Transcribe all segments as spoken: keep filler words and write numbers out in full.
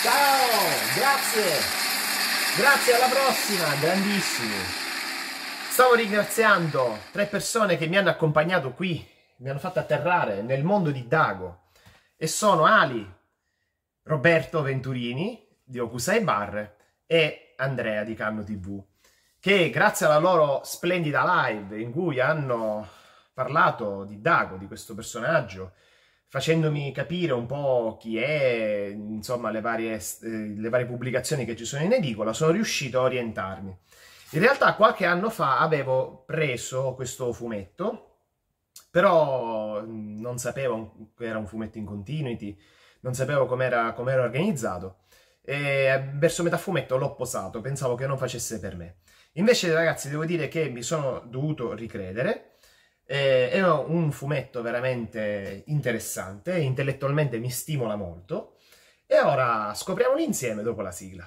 Ciao, grazie, grazie, alla prossima, grandissimi. Stavo ringraziando tre persone che mi hanno accompagnato qui, mi hanno fatto atterrare nel mondo di Dago, e sono Ali, Roberto Venturini di Okusai Bar e Andrea di Canno tivù, che grazie alla loro splendida live in cui hanno parlato di Dago, di questo personaggio, facendomi capire un po' chi è, insomma, le varie, eh, le varie pubblicazioni che ci sono in edicola, sono riuscito a orientarmi. In realtà qualche anno fa avevo preso questo fumetto, però non sapevo che era un fumetto in continuity, non sapevo com'era com'era organizzato, e verso metà fumetto l'ho posato, pensavo che non facesse per me. Invece, ragazzi, devo dire che mi sono dovuto ricredere. Eh, è un fumetto veramente interessante, intellettualmente mi stimola molto, e ora scopriamolo insieme dopo la sigla.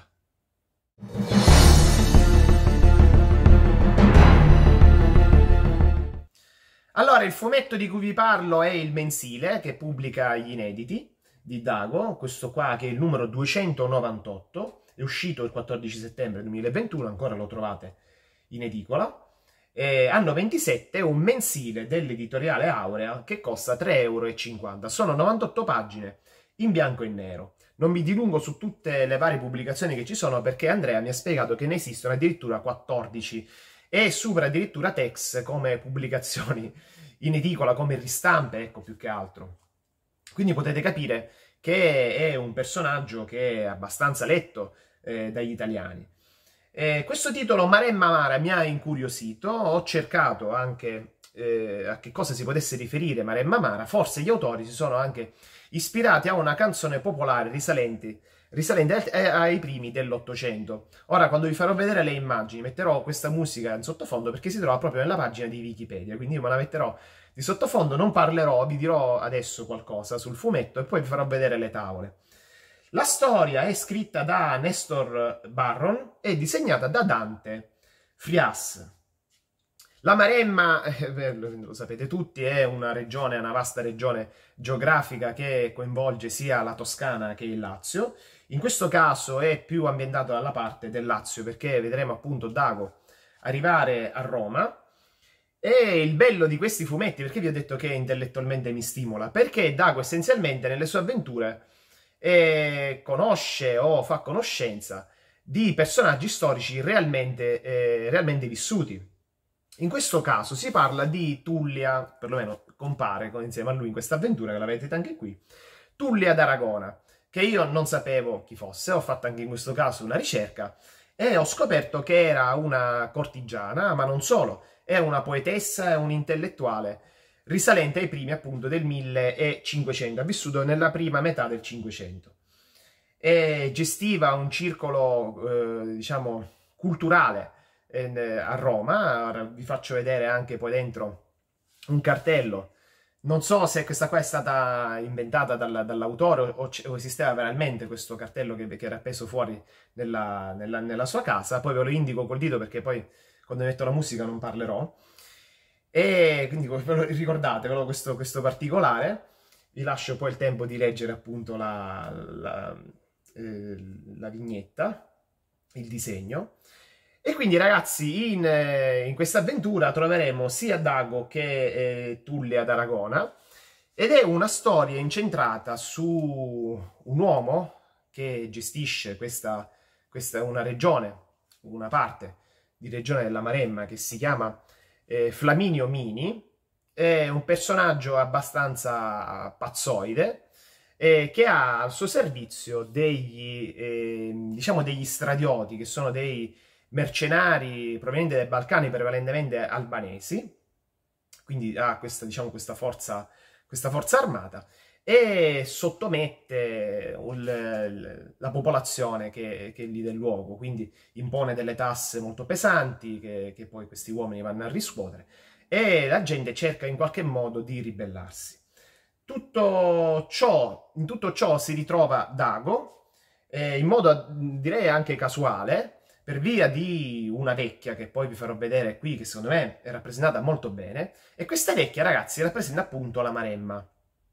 Allora, il fumetto di cui vi parlo è il mensile che pubblica gli inediti di Dago, questo qua che è il numero duecentonovantotto, è uscito il quattordici settembre duemilaventuno, ancora lo trovate in edicola. Eh, anno ventisette, un mensile dell'editoriale Aurea che costa tre euro e cinquanta. Sono novantotto pagine in bianco e nero. Non mi dilungo su tutte le varie pubblicazioni che ci sono, perché Andrea mi ha spiegato che ne esistono addirittura quattordici e supera addirittura Tex come pubblicazioni in edicola, come ristampe, ecco, più che altro. Quindi potete capire che è un personaggio che è abbastanza letto eh, dagli italiani. Eh, questo titolo Maremma Mara mi ha incuriosito, ho cercato anche eh, a che cosa si potesse riferire Maremma Mara. Forse gli autori si sono anche ispirati a una canzone popolare risalente, risalente ai primi dell'Ottocento. Ora, quando vi farò vedere le immagini, metterò questa musica in sottofondo perché si trova proprio nella pagina di Wikipedia, quindi io me la metterò di sottofondo, non parlerò, vi dirò adesso qualcosa sul fumetto e poi vi farò vedere le tavole. La storia è scritta da Nestor Barron e disegnata da Dante Frias. La Maremma, eh, lo sapete tutti, è una regione, una vasta regione geografica che coinvolge sia la Toscana che il Lazio. In questo caso è più ambientato dalla parte del Lazio, perché vedremo appunto Dago arrivare a Roma. E il bello di questi fumetti, perché vi ho detto che intellettualmente mi stimola, perché Dago essenzialmente nelle sue avventure e conosce o fa conoscenza di personaggi storici realmente, eh, realmente vissuti. In questo caso si parla di Tullia, perlomeno compare insieme a lui in questa avventura, che la vedete anche qui, Tullia d'Aragona, che io non sapevo chi fosse, ho fatto anche in questo caso una ricerca e ho scoperto che era una cortigiana, ma non solo, è una poetessa e un'intellettuale risalente ai primi appunto del millecinquecento, ha vissuto nella prima metà del Cinquecento e gestiva un circolo eh, diciamo culturale eh, a Roma. Ora vi faccio vedere anche poi dentro un cartello, non so se questa qua è stata inventata dall'autore o, o esisteva veramente questo cartello che, che era appeso fuori nella, nella, nella sua casa, poi ve lo indico col dito perché poi quando metto la musica non parlerò. E quindi ricordatevelo questo, questo particolare. Vi lascio poi il tempo di leggere appunto la, la, eh, la vignetta, il disegno. E quindi ragazzi, in, eh, in questa avventura troveremo sia Dago che eh, Tullia d'Aragona, ed è una storia incentrata su un uomo che gestisce questa, questa una regione, una parte di regione della Maremma che si chiama Eh, Flaminio Mini. È un personaggio abbastanza pazzoide eh, che ha al suo servizio degli, eh, diciamo degli stradioti, che sono dei mercenari provenienti dai Balcani, prevalentemente albanesi, quindi ha questa, diciamo, questa, forza, questa forza armata, e sottomette il, la popolazione che, che è lì del luogo, quindi impone delle tasse molto pesanti che, che poi questi uomini vanno a riscuotere, e la gente cerca in qualche modo di ribellarsi. Tutto ciò, in tutto ciò si ritrova Dago, eh, in modo direi anche casuale, per via di una vecchia che poi vi farò vedere qui, che secondo me è rappresentata molto bene, e questa vecchia, ragazzi, rappresenta appunto la Maremma.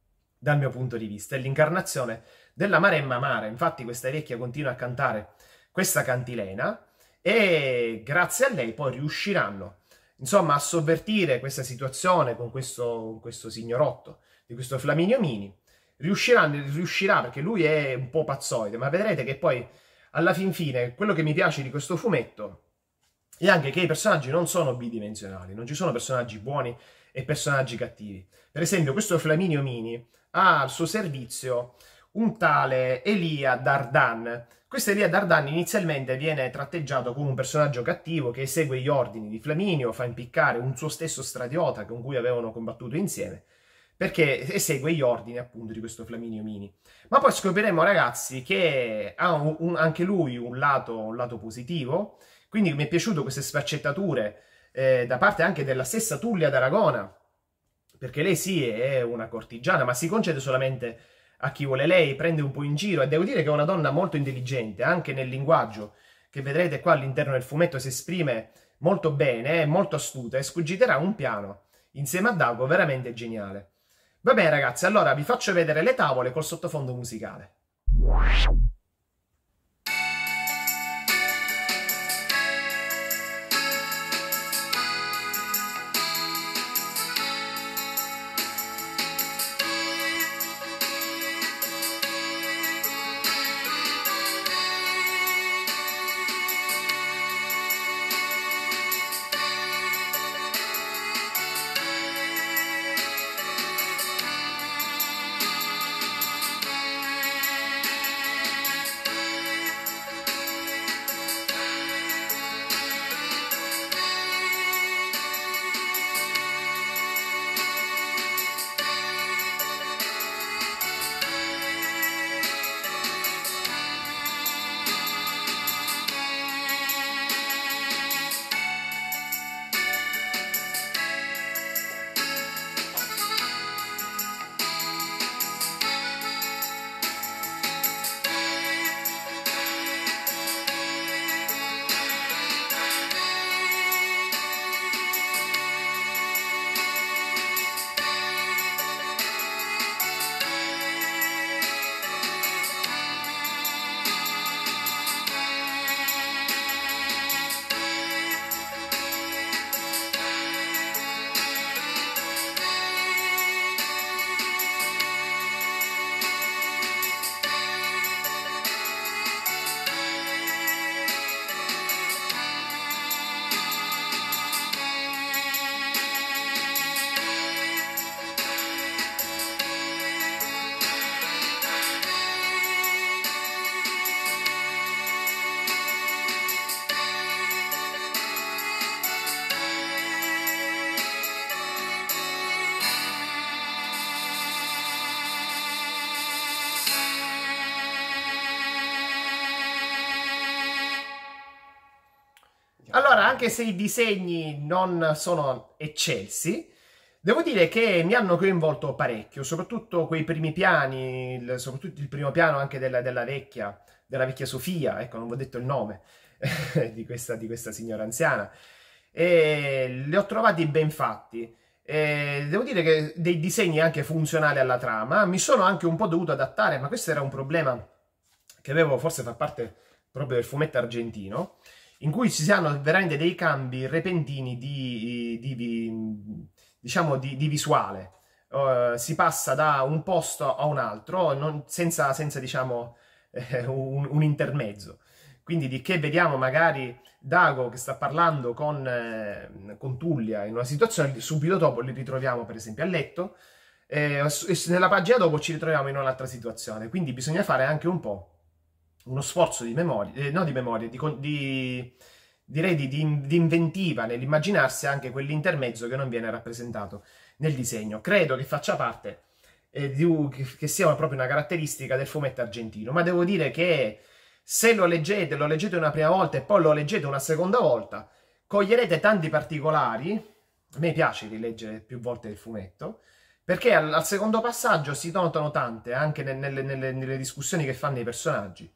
dal mio punto di vista, è l'incarnazione della Maremma Mare. Infatti questa vecchia continua a cantare questa cantilena e grazie a lei poi riusciranno, insomma, a sovvertire questa situazione con questo, questo signorotto, di questo Flaminio Mini. Riusciranno, riuscirà perché lui è un po' pazzoide, ma vedrete che poi alla fin fine quello che mi piace di questo fumetto è anche che i personaggi non sono bidimensionali, non ci sono personaggi buoni e personaggi cattivi. Per esempio questo Flaminio Mini ha al suo servizio un tale Elia Dardan. Questo Elia Dardan inizialmente viene tratteggiato come un personaggio cattivo che esegue gli ordini di Flaminio, fa impiccare un suo stesso stradiota con cui avevano combattuto insieme, perché esegue gli ordini appunto di questo Flaminio Mini. Ma poi scopriremo, ragazzi, che ha un, un, anche lui un lato, un lato positivo, quindi mi è piaciuto queste sfaccettature eh, da parte anche della stessa Tullia d'Aragona, perché lei sì è una cortigiana, ma si concede solamente a chi vuole lei, prende un po' in giro, e devo dire che è una donna molto intelligente, anche nel linguaggio, che vedrete qua all'interno del fumetto si esprime molto bene, è molto astuta, e scugiterà un piano, insieme a Dago, veramente geniale. Va bene ragazzi, allora vi faccio vedere le tavole col sottofondo musicale. Allora, anche se i disegni non sono eccelsi, devo dire che mi hanno coinvolto parecchio, soprattutto quei primi piani, il, soprattutto il primo piano anche della, della vecchia, della vecchia Sofia, ecco, non vi ho detto il nome di, questa, di questa signora anziana, e li ho trovati ben fatti. E devo dire che dei disegni anche funzionali alla trama, mi sono anche un po' dovuto adattare, ma questo era un problema che avevo, forse fa parte proprio del fumetto argentino, in cui ci siano veramente dei cambi repentini di, di, di diciamo, di, di visuale. Uh, si passa da un posto a un altro non, senza, senza, diciamo, eh, un, un intermezzo. Quindi di che vediamo magari Dago che sta parlando con, eh, con Tullia in una situazione, subito dopo li ritroviamo per esempio a letto, eh, e nella pagina dopo ci ritroviamo in un'altra situazione. Quindi bisogna fare anche un po' uno sforzo di memoria, eh, no di memoria, di, di, direi di, di, di inventiva nell'immaginarsi anche quell'intermezzo che non viene rappresentato nel disegno. Credo che faccia parte, eh, di, che, che sia proprio una caratteristica del fumetto argentino, ma devo dire che se lo leggete, lo leggete una prima volta e poi lo leggete una seconda volta, coglierete tanti particolari. A me piace rileggere più volte il fumetto, perché al, al secondo passaggio si notano tante, anche nelle, nelle, nelle discussioni che fanno i personaggi.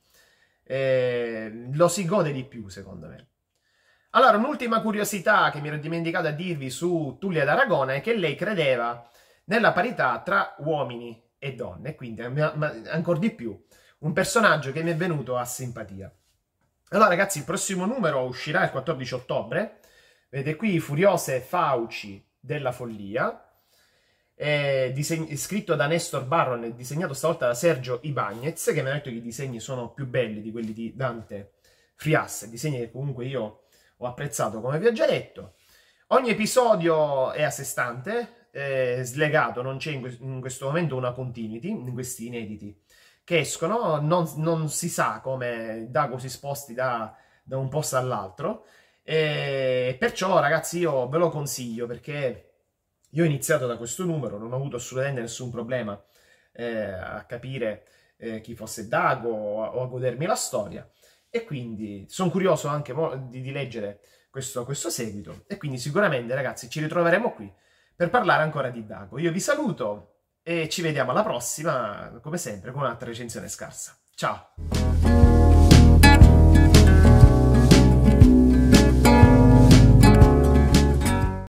Eh, lo si gode di più, secondo me. Allora, un'ultima curiosità che mi ero dimenticato a dirvi su Tullia d'Aragona è che lei credeva nella parità tra uomini e donne, quindi ancora di più un personaggio che mi è venuto a simpatia. Allora ragazzi, il prossimo numero uscirà il quattordici ottobre, vedete qui Furiose Fauci della follia, è scritto da Nestor Barron e disegnato stavolta da Sergio Ibañez, che mi ha detto che i disegni sono più belli di quelli di Dante Frias, disegni che comunque io ho apprezzato, come vi ho già detto. Ogni episodio è a sé stante, è slegato, non c'è in, in questo momento una continuity in questi inediti che escono, non, non si sa come Dago si sposti da, da un posto all'altro, e perciò ragazzi io ve lo consiglio, perché io ho iniziato da questo numero, non ho avuto assolutamente nessun problema eh, a capire eh, chi fosse Dago o a, o a godermi la storia, e quindi sono curioso anche di, di leggere questo, questo seguito, e quindi sicuramente ragazzi ci ritroveremo qui per parlare ancora di Dago. Io vi saluto e ci vediamo alla prossima, come sempre, con un'altra recensione scarsa. Ciao!